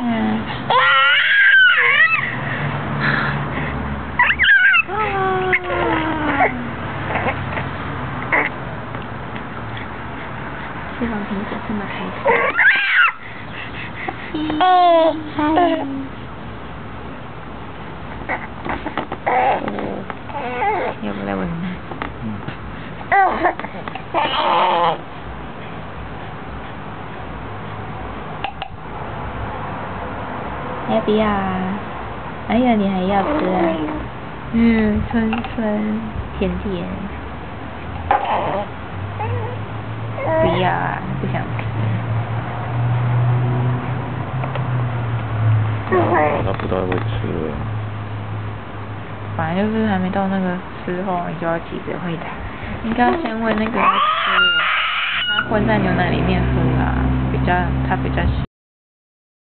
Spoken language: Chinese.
吃完苹果这么开心。要不来闻闻？要不要啊？哎呀，你还要吃啊？酸酸甜甜。不要啊，不想吃。 他不太会吃了。 本来就是还没到那个时候，你就要急着喂它。应该要先喂那个吃，它混在牛奶里面喝啊，它比较